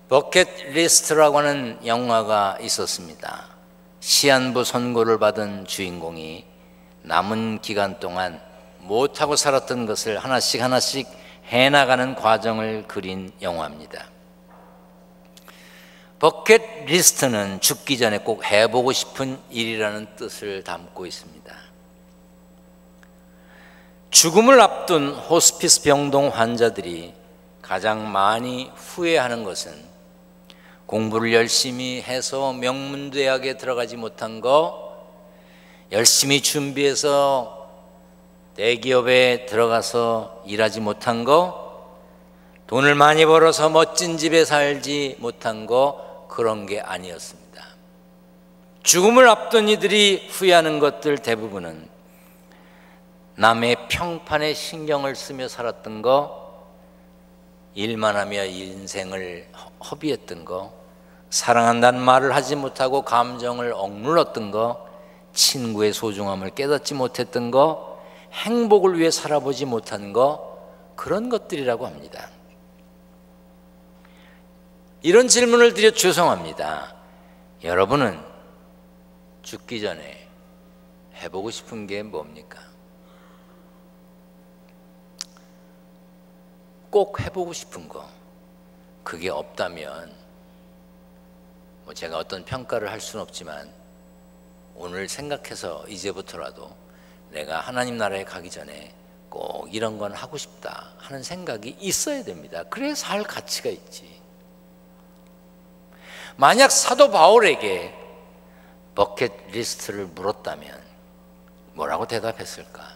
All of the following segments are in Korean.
버킷리스트라고 하는 영화가 있었습니다. 시한부 선고를 받은 주인공이 남은 기간 동안 못하고 살았던 것을 하나씩 하나씩 해나가는 과정을 그린 영화입니다. 버킷리스트는 죽기 전에 꼭 해보고 싶은 일이라는 뜻을 담고 있습니다. 죽음을 앞둔 호스피스 병동 환자들이 가장 많이 후회하는 것은 공부를 열심히 해서 명문대학에 들어가지 못한 거, 열심히 준비해서 대기업에 들어가서 일하지 못한 거, 돈을 많이 벌어서 멋진 집에 살지 못한 거, 그런 게 아니었습니다. 죽음을 앞둔 이들이 후회하는 것들 대부분은 남의 평판에 신경을 쓰며 살았던 거, 일만 하며 인생을 허비했던 거, 사랑한다는 말을 하지 못하고 감정을 억눌렀던 거, 친구의 소중함을 깨닫지 못했던 거, 행복을 위해 살아보지 못한 거, 그런 것들이라고 합니다. 이런 질문을 드려 죄송합니다. 여러분은 죽기 전에 해보고 싶은 게 뭡니까? 꼭 해보고 싶은 거, 그게 없다면 제가 어떤 평가를 할 수는 없지만 오늘 생각해서 이제부터라도 내가 하나님 나라에 가기 전에 꼭 이런 건 하고 싶다 하는 생각이 있어야 됩니다. 그래야 살 가치가 있지. 만약 사도 바울에게 버킷리스트를 물었다면 뭐라고 대답했을까?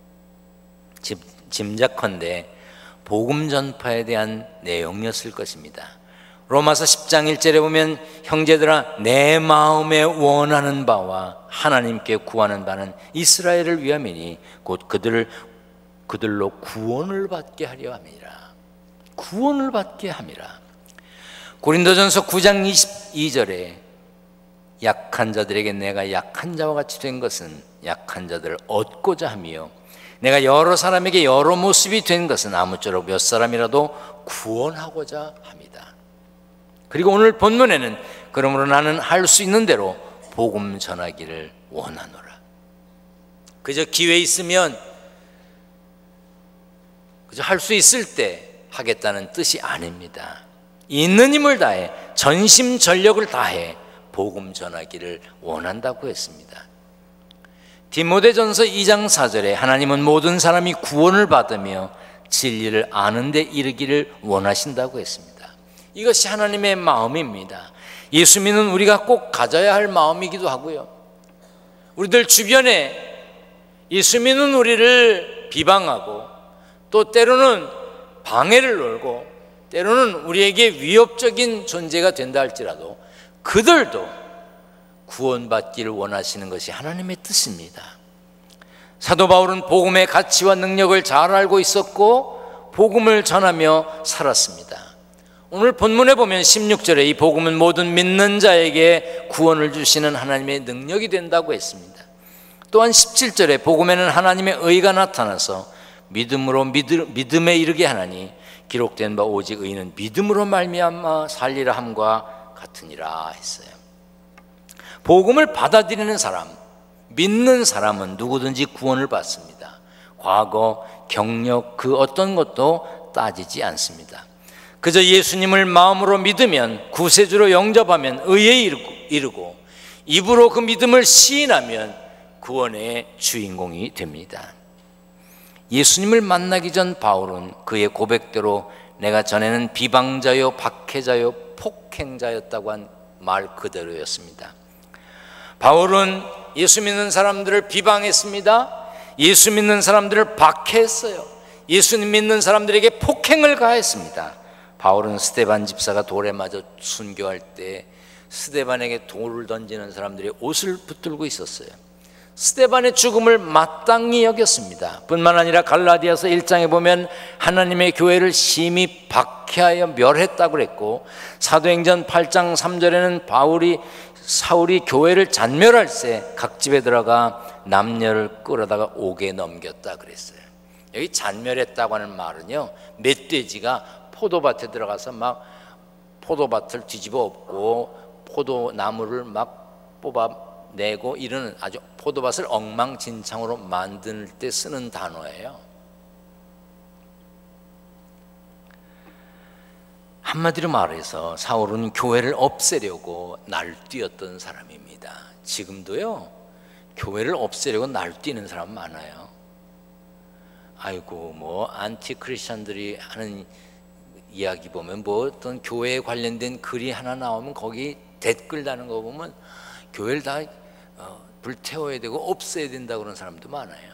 짐작컨대 복음 전파에 대한 내용이었을 것입니다. 로마서 10장 1절에 보면 형제들아 내 마음에 원하는 바와 하나님께 구하는 바는 이스라엘을 위함이니 곧 그들로 구원을 받게 하려 함이라. 구원을 받게 함이라. 고린도전서 9장 22절에 약한 자들에게 내가 약한 자와 같이 된 것은 약한 자들을 얻고자 함이요 내가 여러 사람에게 여러 모습이 된 것은 아무쪼록 몇 사람이라도 구원하고자 합니다. 그리고 오늘 본문에는 그러므로 나는 할 수 있는 대로 복음 전하기를 원하노라. 그저 기회 있으면 그저 할 수 있을 때 하겠다는 뜻이 아닙니다. 있는 힘을 다해 전심전력을 다해 복음 전하기를 원한다고 했습니다. 디모데전서 2장 4절에 하나님은 모든 사람이 구원을 받으며 진리를 아는 데 이르기를 원하신다고 했습니다. 이것이 하나님의 마음입니다. 예수 믿는 우리가 꼭 가져야 할 마음이기도 하고요, 우리들 주변에 예수 믿는 우리를 비방하고 또 때로는 방해를 놀고 때로는 우리에게 위협적인 존재가 된다 할지라도 그들도 구원받기를 원하시는 것이 하나님의 뜻입니다. 사도 바울은 복음의 가치와 능력을 잘 알고 있었고 복음을 전하며 살았습니다. 오늘 본문에 보면 16절에 이 복음은 모든 믿는 자에게 구원을 주시는 하나님의 능력이 된다고 했습니다. 또한 17절에 복음에는 하나님의 의가 나타나서 믿음으로 믿음에 이르게 하나니 기록된 바 오직 의인은 믿음으로 말미암아 살리라 함과 같으니라 했어요. 복음을 받아들이는 사람, 믿는 사람은 누구든지 구원을 받습니다. 과거, 경력, 그 어떤 것도 따지지 않습니다. 그저 예수님을 마음으로 믿으면, 구세주로 영접하면 의에 이르고 입으로 그 믿음을 시인하면 구원의 주인공이 됩니다. 예수님을 만나기 전 바울은 그의 고백대로 내가 전에는 비방자요 박해자요 폭행자였다고 한 말 그대로였습니다. 바울은 예수 믿는 사람들을 비방했습니다. 예수 믿는 사람들을 박해했어요. 예수님 믿는 사람들에게 폭행을 가했습니다. 바울은 스데반 집사가 돌에 맞아 순교할 때 스데반에게 돌을 던지는 사람들이 옷을 붙들고 있었어요. 스데반의 죽음을 마땅히 여겼습니다. 뿐만 아니라 갈라디아서 1장에 보면 하나님의 교회를 심히 박해하여 멸했다고 그랬고, 사도행전 8장 3절에는 사울이 교회를 잔멸할 때 각 집에 들어가 남녀를 끌어다가 옥에 넘겼다 그랬어요. 여기 잔멸했다고 하는 말은요, 멧돼지가 포도밭에 들어가서 막 포도밭을 뒤집어 엎고 포도나무를 막 뽑아내고 이런 아주 포도밭을 엉망진창으로 만들 때 쓰는 단어예요. 한마디로 말해서 사울은 교회를 없애려고 날뛰었던 사람입니다. 지금도요, 교회를 없애려고 날뛰는 사람 많아요. 아이고, 뭐 안티 크리스천들이 하는 이야기 보면 뭐 어떤 교회에 관련된 글이 하나 나오면 거기 댓글 다는 거 보면 교회를 다 불태워야 되고 없애야 된다고 그러는 사람도 많아요.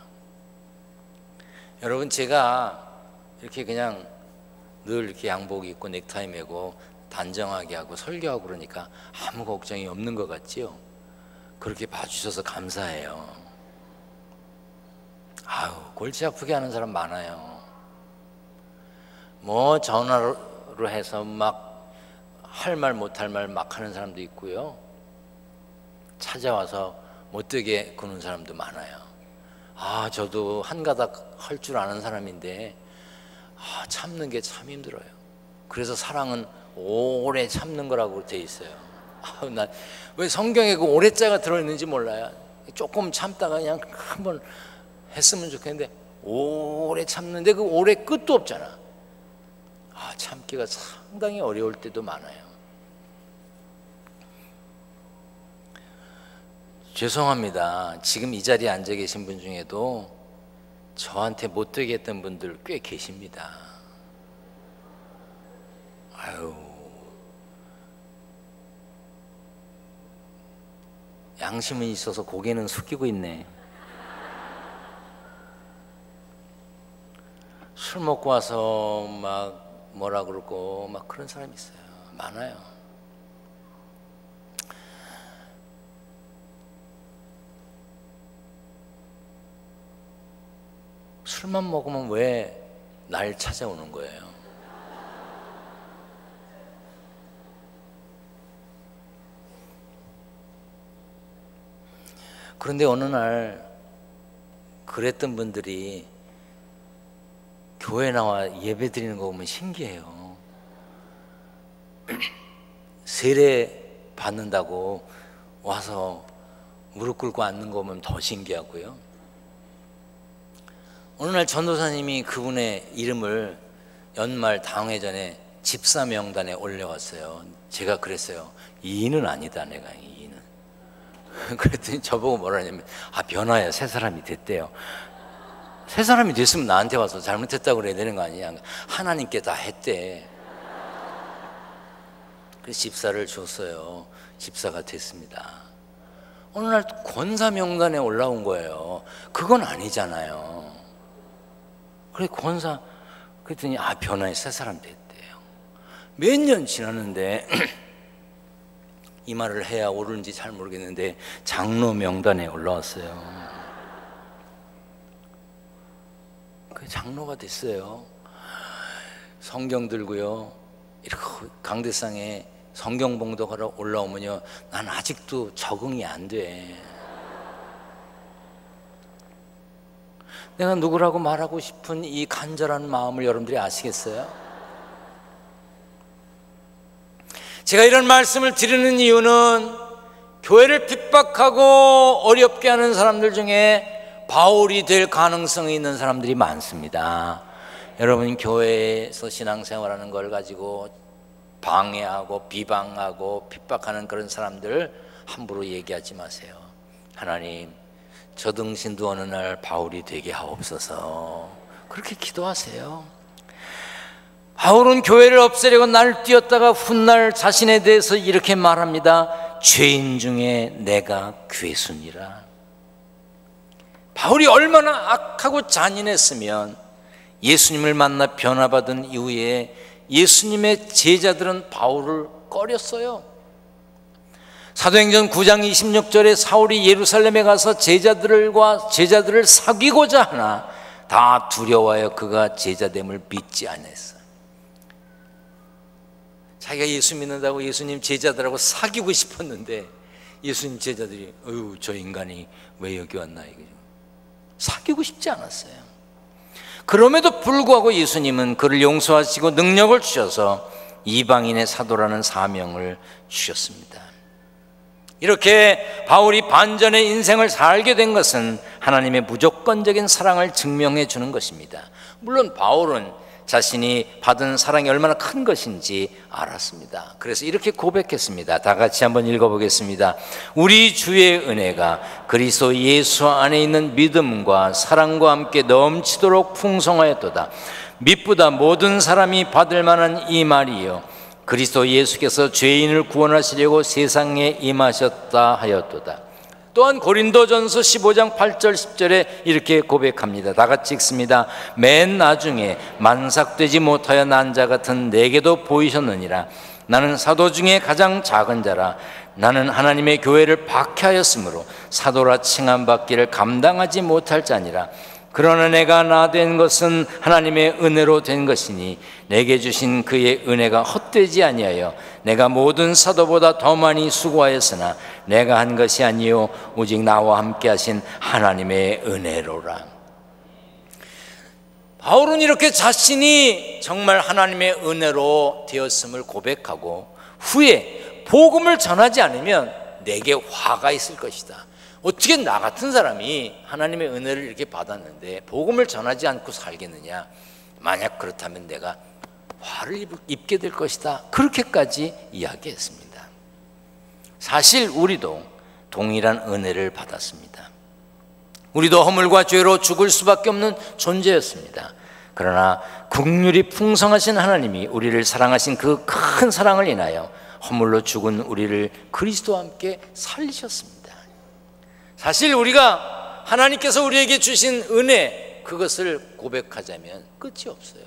여러분, 제가 이렇게 그냥 늘 이렇게 양복 입고 넥타이 매고 단정하게 하고 설교하고 그러니까 아무 걱정이 없는 것 같지요? 그렇게 봐주셔서 감사해요. 아유, 골치 아프게 하는 사람 많아요. 뭐 전화로 해서 막 할 말 못할 말 막 하는 사람도 있고요, 찾아와서 못되게 구는 사람도 많아요. 아, 저도 한가닥 할 줄 아는 사람인데 참는 게 참 힘들어요. 그래서 사랑은 오래 참는 거라고 돼 있어요. 난 왜 성경에 그 오래자가 들어있는지 몰라요. 조금 참다가 그냥 한번 했으면 좋겠는데 오래 참는데 그 오래 끝도 없잖아. 참기가 상당히 어려울 때도 많아요. 죄송합니다. 지금 이 자리에 앉아 계신 분 중에도 저한테 못되게 했던 분들 꽤 계십니다. 아유, 양심은 있어서 고개는 숙이고 있네. 술 먹고 와서 막 뭐라 그러고 막 그런 사람이 있어요. 많아요. 술만 먹으면 왜 날 찾아오는 거예요? 그런데 어느 날 그랬던 분들이 교회 나와 예배 드리는 거 보면 신기해요. 세례 받는다고 와서 무릎 꿇고 앉는 거 보면 더 신기하고요. 어느 날 전도사님이 그분의 이름을 연말 당회 전에 집사 명단에 올려왔어요. 제가 그랬어요. 이인은 아니다, 내가 이인은. 그랬더니 저보고 뭐라 하냐면, 변화야, 새 사람이 됐대요. 새 사람이 됐으면 나한테 와서 잘못했다고 그래야 되는 거 아니냐. 하나님께 다 했대. 그래서 집사를 줬어요. 집사가 됐습니다. 어느 날 권사 명단에 올라온 거예요. 그건 아니잖아요. 그래, 권사, 그랬더니 변화의 새 사람 됐대요. 몇 년 지났는데 이 말을 해야 옳은지 잘 모르겠는데 장로 명단에 올라왔어요. 그 장로가 됐어요. 성경 들고요, 이렇게 강대상에 성경 봉독하러 올라오면요, 난 아직도 적응이 안 돼. 내가 누구라고 말하고 싶은 이 간절한 마음을 여러분들이 아시겠어요? 제가 이런 말씀을 드리는 이유는 교회를 핍박하고 어렵게 하는 사람들 중에 바울이 될 가능성이 있는 사람들이 많습니다. 여러분, 교회에서 신앙생활하는 걸 가지고 방해하고 비방하고 핍박하는 그런 사람들 함부로 얘기하지 마세요. 하나님, 저 등신도 어느 날 바울이 되게 하옵소서, 그렇게 기도하세요. 바울은 교회를 없애려고 날뛰었다가 훗날 자신에 대해서 이렇게 말합니다. 죄인 중에 내가 괴순이라. 바울이 얼마나 악하고 잔인했으면 예수님을 만나 변화받은 이후에 예수님의 제자들은 바울을 꺼렸어요. 사도행전 9장 26절에 사울이 예루살렘에 가서 제자들을 사귀고자 하나 다 두려워하여 그가 제자됨을 믿지 않았어요. 자기가 예수 믿는다고 예수님 제자들하고 사귀고 싶었는데 예수님 제자들이 저 인간이 왜 여기 왔나, 이거죠. 사귀고 싶지 않았어요. 그럼에도 불구하고 예수님은 그를 용서하시고 능력을 주셔서 이방인의 사도라는 사명을 주셨습니다. 이렇게 바울이 반전의 인생을 살게 된 것은 하나님의 무조건적인 사랑을 증명해 주는 것입니다. 물론 바울은 자신이 받은 사랑이 얼마나 큰 것인지 알았습니다. 그래서 이렇게 고백했습니다. 다 같이 한번 읽어보겠습니다. 우리 주의 은혜가 그리스도 예수 안에 있는 믿음과 사랑과 함께 넘치도록 풍성하였도다. mit보다 모든 사람이 받을 만한 이 말이요 그리스도 예수께서 죄인을 구원하시려고 세상에 임하셨다 하였도다. 또한 고린도전서 15장 8절 10절에 이렇게 고백합니다. 다 같이 읽습니다. 맨 나중에 만삭되지 못하여 난 자 같은 내게도 보이셨느니라. 나는 사도 중에 가장 작은 자라. 나는 하나님의 교회를 박해하였으므로 사도라 칭함받기를 감당하지 못할 자니라. 그러나 내가 나 된 것은 하나님의 은혜로 된 것이니 내게 주신 그의 은혜가 헛되지 아니하여 내가 모든 사도보다 더 많이 수고하였으나 내가 한 것이 아니요 오직 나와 함께 하신 하나님의 은혜로라. 바울은 이렇게 자신이 정말 하나님의 은혜로 되었음을 고백하고 후에 복음을 전하지 않으면 내게 화가 있을 것이다. 어떻게 나 같은 사람이 하나님의 은혜를 이렇게 받았는데 복음을 전하지 않고 살겠느냐. 만약 그렇다면 내가 화를 입게 될 것이다. 그렇게까지 이야기했습니다. 사실 우리도 동일한 은혜를 받았습니다. 우리도 허물과 죄로 죽을 수밖에 없는 존재였습니다. 그러나 긍휼이 풍성하신 하나님이 우리를 사랑하신 그 큰 사랑을 인하여 허물로 죽은 우리를 그리스도와 함께 살리셨습니다. 사실 우리가 하나님께서 우리에게 주신 은혜, 그것을 고백하자면 끝이 없어요.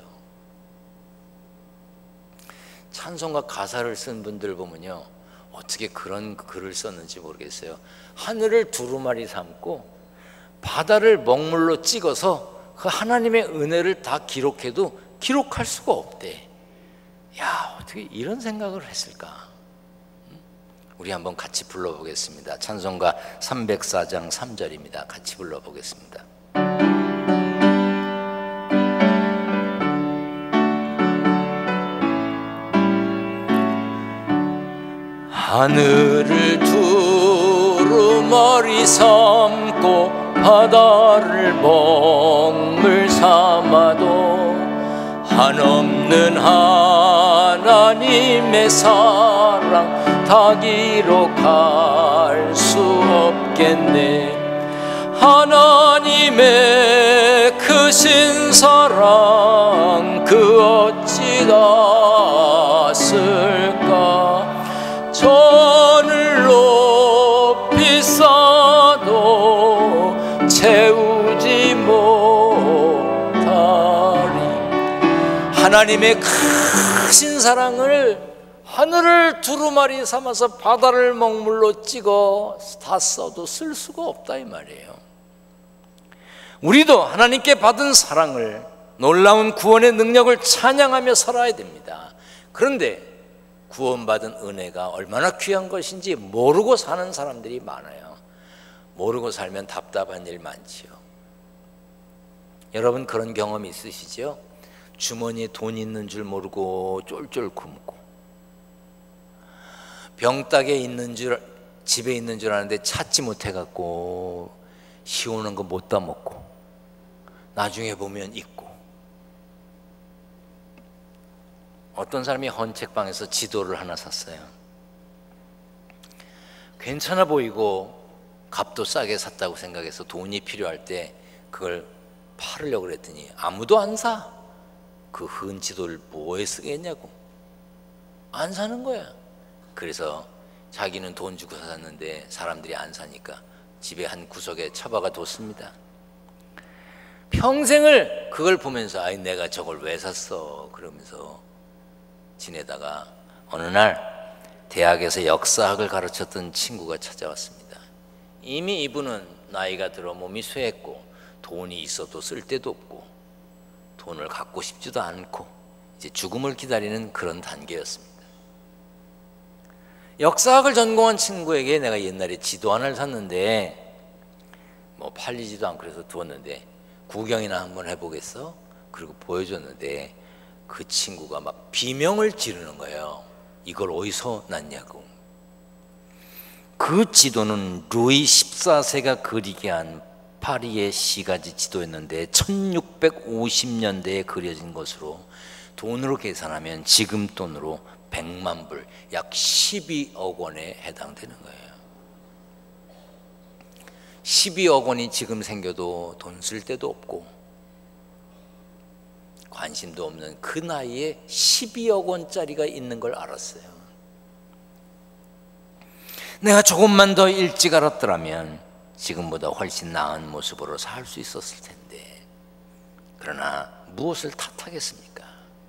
찬송가 가사를 쓴 분들 보면요, 어떻게 그런 글을 썼는지 모르겠어요. 하늘을 두루마리 삼고 바다를 먹물로 찍어서 그 하나님의 은혜를 다 기록해도 기록할 수가 없대. 야, 어떻게 이런 생각을 했을까? 우리 한번 같이 불러보겠습니다. 찬송가 304장 3절입니다. 같이 불러보겠습니다. 하늘을 두루마리 삼고 바다를 먹물 삼아도 한없는 하나님의 사랑 다 기록할 수 없겠네. 하나님의 크신 사랑 그 어찌 닿았을까. 천을 높이 쌓아도 채우지 못하리. 하나님의 크신 사랑을 하늘을 두루마리 삼아서 바다를 먹물로 찍어 다 써도 쓸 수가 없다 이 말이에요. 우리도 하나님께 받은 사랑을, 놀라운 구원의 능력을 찬양하며 살아야 됩니다. 그런데 구원받은 은혜가 얼마나 귀한 것인지 모르고 사는 사람들이 많아요. 모르고 살면 답답한 일 많지요. 여러분 그런 경험 있으시죠? 주머니에 돈 있는 줄 모르고 쫄쫄 굶고, 병따개 있는 줄, 집에 있는 줄 아는데 찾지 못해갖고 시원한 거 못 다 먹고 나중에 보면 있고, 어떤 사람이 헌책방에서 지도를 하나 샀어요. 괜찮아 보이고 값도 싸게 샀다고 생각해서 돈이 필요할 때 그걸 팔으려고 그랬더니 아무도 안 사. 그 흔 지도를 뭐에 쓰겠냐고. 안 사는 거야. 그래서 자기는 돈 주고 샀는데 사람들이 안 사니까 집에 한 구석에 처박아 뒀습니다. 평생을 그걸 보면서 아이 내가 저걸 왜 샀어 그러면서 지내다가 어느 날 대학에서 역사학을 가르쳤던 친구가 찾아왔습니다. 이미 이분은 나이가 들어 몸이 쇠했고 돈이 있어도 쓸 데도 없고 돈을 갖고 싶지도 않고 이제 죽음을 기다리는 그런 단계였습니다. 역사학을 전공한 친구에게 내가 옛날에 지도 하나를 샀는데 뭐 팔리지도 않고 그래서 두었는데 구경이나 한번 해보겠어? 그리고 보여줬는데 그 친구가 막 비명을 지르는 거예요. 이걸 어디서 났냐고. 그 지도는 루이 14세가 그리게 한 파리의 시가지 지도였는데 1650년대에 그려진 것으로 돈으로 계산하면 지금 돈으로 100만 불, 약 12억 원에 해당되는 거예요. 12억 원이 지금 생겨도 돈 쓸 데도 없고 관심도 없는 그 나이에 12억 원짜리가 있는 걸 알았어요. 내가 조금만 더 일찍 알았더라면 지금보다 훨씬 나은 모습으로 살 수 있었을 텐데, 그러나 무엇을 탓하겠습니까?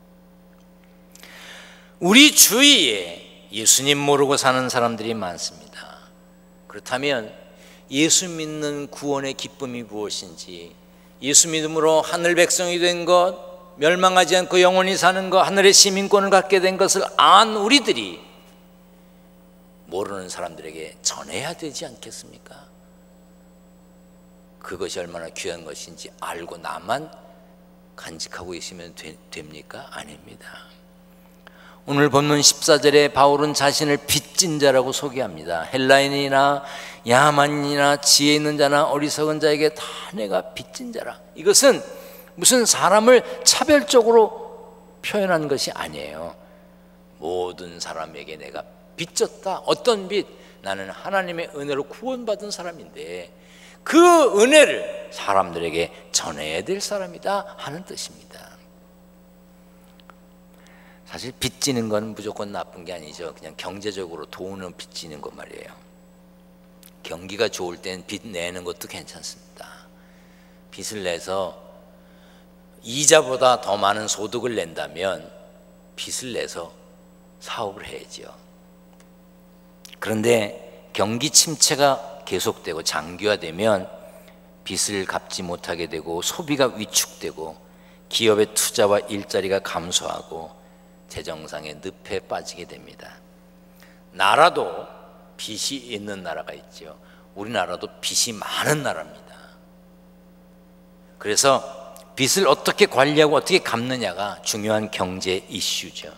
우리 주위에 예수님 모르고 사는 사람들이 많습니다. 그렇다면 예수 믿는 구원의 기쁨이 무엇인지, 예수 믿음으로 하늘 백성이 된 것, 멸망하지 않고 영원히 사는 것, 하늘의 시민권을 갖게 된 것을 안 우리들이 모르는 사람들에게 전해야 되지 않겠습니까? 그것이 얼마나 귀한 것인지 알고 나만 간직하고 있으면 됩니까? 아닙니다. 오늘 본문 14절에 바울은 자신을 빚진 자라고 소개합니다. 헬라인이나 야만인이나 지혜 있는 자나 어리석은 자에게 다 내가 빚진 자라. 이것은 무슨 사람을 차별적으로 표현한 것이 아니에요. 모든 사람에게 내가 빚졌다. 어떤 빚? 나는 하나님의 은혜로 구원받은 사람인데 그 은혜를 사람들에게 전해야 될 사람이다 하는 뜻입니다. 사실 빚지는 건 무조건 나쁜 게 아니죠. 그냥 경제적으로 돈을 빚지는 것 말이에요. 경기가 좋을 땐 빚 내는 것도 괜찮습니다. 빚을 내서 이자보다 더 많은 소득을 낸다면 빚을 내서 사업을 해야죠. 그런데 경기 침체가 계속되고 장기화되면 빚을 갚지 못하게 되고 소비가 위축되고 기업의 투자와 일자리가 감소하고 재정상의 늪에 빠지게 됩니다. 나라도 빚이 있는 나라가 있죠. 우리나라도 빚이 많은 나라입니다. 그래서 빚을 어떻게 관리하고 어떻게 갚느냐가 중요한 경제 이슈죠.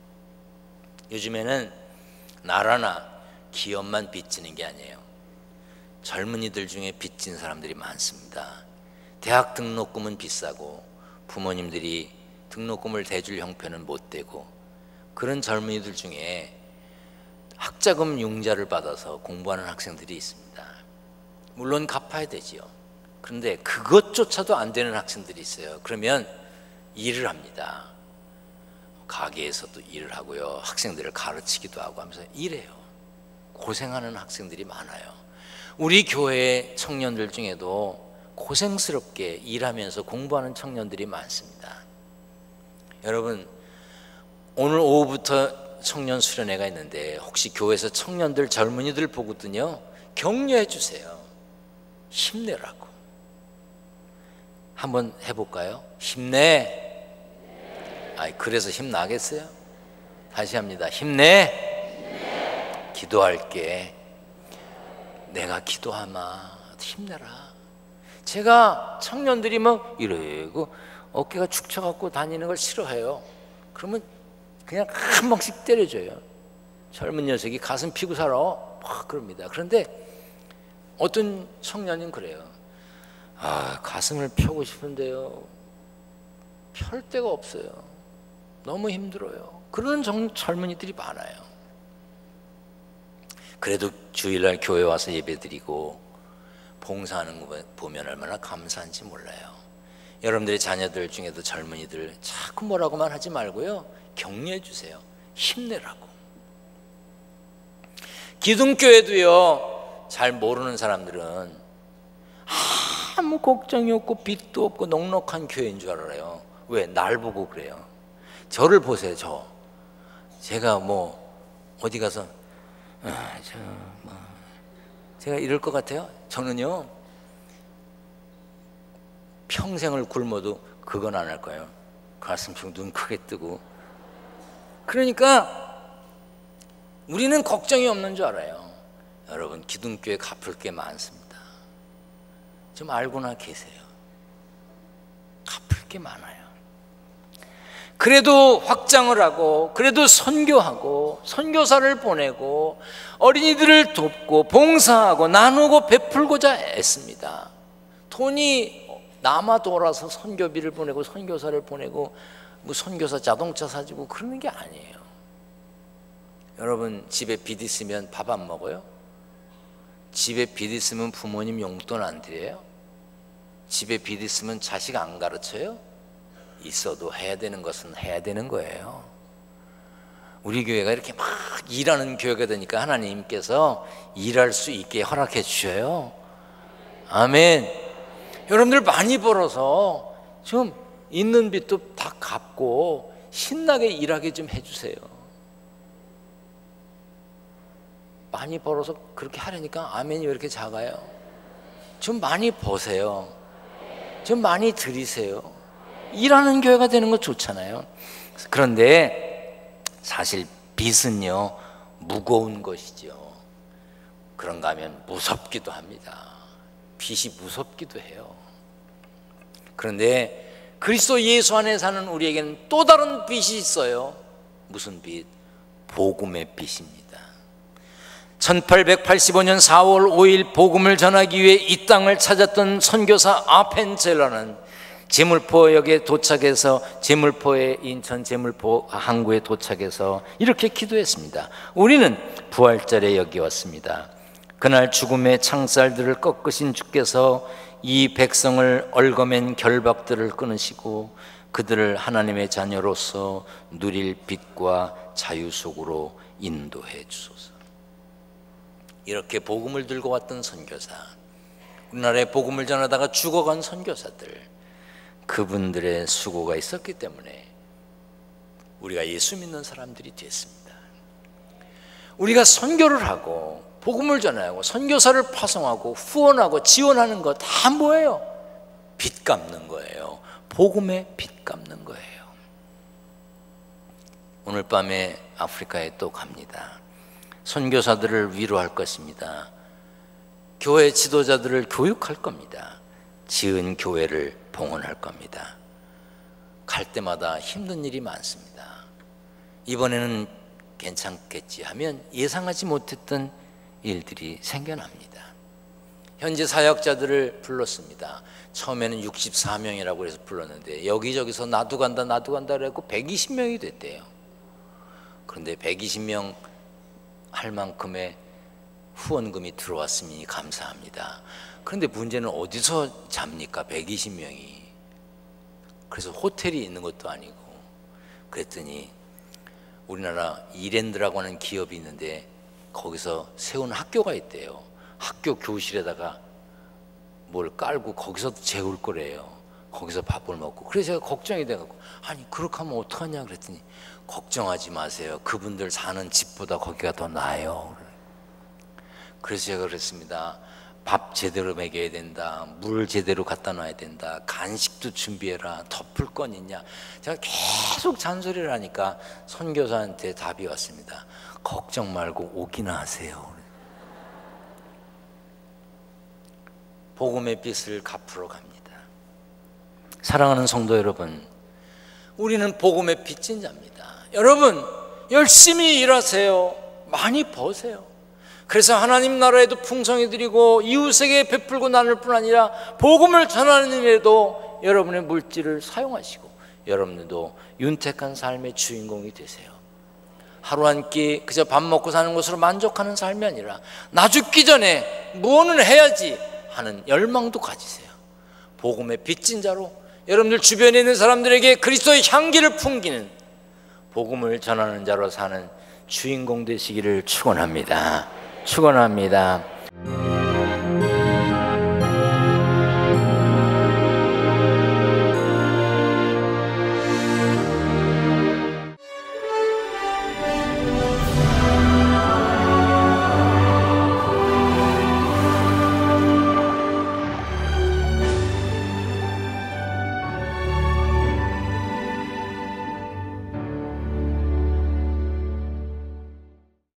요즘에는 나라나 기업만 빚지는 게 아니에요. 젊은이들 중에 빚진 사람들이 많습니다. 대학 등록금은 비싸고 부모님들이 등록금을 대줄 형편은 못 되고, 그런 젊은이들 중에 학자금 융자를 받아서 공부하는 학생들이 있습니다. 물론 갚아야 되지요. 그런데 그것조차도 안 되는 학생들이 있어요. 그러면 일을 합니다. 가게에서도 일을 하고요, 학생들을 가르치기도 하고 하면서 일해요. 고생하는 학생들이 많아요. 우리 교회 청년들 중에도 고생스럽게 일하면서 공부하는 청년들이 많습니다. 여러분, 오늘 오후부터 청년 수련회가 있는데 혹시 교회에서 청년들, 젊은이들 보거든요, 격려해 주세요. 힘내라고. 한번 해볼까요? 힘내. 아이, 그래서 힘나겠어요? 다시 합니다. 힘내. 기도할게. 내가 기도하마. 힘내라. 제가 청년들이 막 이러고 어깨가 축 처갖고 다니는 걸 싫어해요. 그러면 그냥 한 방씩 때려줘요. 젊은 녀석이 가슴 피고 살아 막 그럽니다. 그런데 어떤 청년은 그래요. 아, 가슴을 펴고 싶은데요, 펼 데가 없어요. 너무 힘들어요. 그런 젊은이들이 많아요. 그래도 주일날 교회 와서 예배드리고 봉사하는 거 보면 얼마나 감사한지 몰라요. 여러분들의 자녀들 중에도 젊은이들 자꾸 뭐라고만 하지 말고요, 격려해 주세요. 힘내라고. 기둥교회도요, 잘 모르는 사람들은 아무 걱정이 없고 빚도 없고 넉넉한 교회인 줄 알아요. 왜? 날 보고 그래요. 저를 보세요. 제가 뭐 어디 가서 제가 이럴 것 같아요? 저는요, 평생을 굶어도 그건 안 할 거예요. 가슴 펴고 눈 크게 뜨고. 그러니까 우리는 걱정이 없는 줄 알아요. 여러분, 기둥교회 갚을 게 많습니다. 좀 알고나 계세요. 갚을 게 많아요. 그래도 확장을 하고, 그래도 선교하고, 선교사를 보내고, 어린이들을 돕고, 봉사하고, 나누고, 베풀고자 애씁니다. 돈이 남아 돌아서 선교비를 보내고, 선교사를 보내고, 뭐 선교사 자동차 사주고 그러는 게 아니에요. 여러분, 집에 빚 있으면 밥 안 먹어요? 집에 빚 있으면 부모님 용돈 안 드려요? 집에 빚 있으면 자식 안 가르쳐요? 있어도 해야 되는 것은 해야 되는 거예요. 우리 교회가 이렇게 막 일하는 교회가 되니까 하나님께서 일할 수 있게 허락해 주셔요. 아멘. 여러분들 많이 벌어서 좀 있는 빚도 다 갚고 신나게 일하게 좀 해주세요. 많이 벌어서 그렇게 하려니까 아멘이 왜 이렇게 작아요? 좀 많이 버세요. 좀 많이 드리세요. 일하는 교회가 되는 거 좋잖아요. 그런데 사실 빚은요 무거운 것이죠. 그런가 하면 무섭기도 합니다. 빚이 무섭기도 해요. 그런데 그리스도 예수 안에 사는 우리에게는 또 다른 빚이 있어요. 무슨 빚? 복음의 빚입니다. 1885년 4월 5일 복음을 전하기 위해 이 땅을 찾았던 선교사 아펜젤러는 제물포역에 도착해서 인천 제물포 항구에 도착해서 이렇게 기도했습니다. 우리는 부활절에 여기 왔습니다. 그날 죽음의 창살들을 꺾으신 주께서 이 백성을 얽어맨 결박들을 끊으시고 그들을 하나님의 자녀로서 누릴 빛과 자유 속으로 인도해 주소서. 이렇게 복음을 들고 왔던 선교사, 우리나라에 복음을 전하다가 죽어간 선교사들, 그분들의 수고가 있었기 때문에 우리가 예수 믿는 사람들이 됐습니다. 우리가 선교를 하고 복음을 전하고 선교사를 파송하고 후원하고 지원하는 거 다 뭐예요? 빚 갚는 거예요. 복음의 빚 갚는 거예요. 오늘 밤에 아프리카에 또 갑니다. 선교사들을 위로할 것입니다. 교회 지도자들을 교육할 겁니다. 지은 교회를 봉헌할 겁니다. 갈 때마다 힘든 일이 많습니다. 이번에는 괜찮겠지 하면 예상하지 못했던 일들이 생겨납니다. 현재 사역자들을 불렀습니다. 처음에는 64명이라고 해서 불렀는데 여기저기서 나도 간다 그래갖고 120명이 됐대요. 그런데 120명 할 만큼의 후원금이 들어왔으니 감사합니다. 그런데 문제는 어디서 잡니까? 120명이. 그래서 호텔이 있는 것도 아니고. 그랬더니 우리나라 이랜드라고 하는 기업이 있는데 거기서 세운 학교가 있대요. 학교 교실에다가 뭘 깔고 거기서 재울 거래요. 거기서 밥을 먹고. 그래서 제가 걱정이 돼갖고 아니 그렇게 하면 어떡하냐 그랬더니 걱정하지 마세요. 그분들 사는 집보다 거기가 더 나아요. 그래서 제가 그랬습니다. 밥 제대로 먹여야 된다. 물 제대로 갖다 놔야 된다. 간식도 준비해라. 덮을 건 있냐. 제가 계속 잔소리를 하니까 선교사한테 답이 왔습니다. 걱정 말고 오기나 하세요. 복음의 빚을 갚으러 갑니다. 사랑하는 성도 여러분, 우리는 복음의 빚진 자입니다. 여러분 열심히 일하세요. 많이 버세요. 그래서 하나님 나라에도 풍성히 드리고 이웃에게 베풀고 나눌 뿐 아니라 복음을 전하는 일에도 여러분의 물질을 사용하시고 여러분들도 윤택한 삶의 주인공이 되세요. 하루 한 끼 그저 밥 먹고 사는 것으로 만족하는 삶이 아니라 나 죽기 전에 무엇을 해야지 하는 열망도 가지세요. 복음의 빚진 자로 여러분들 주변에 있는 사람들에게 그리스도의 향기를 풍기는 복음을 전하는 자로 사는 주인공 되시기를 축원합니다. 축원합니다.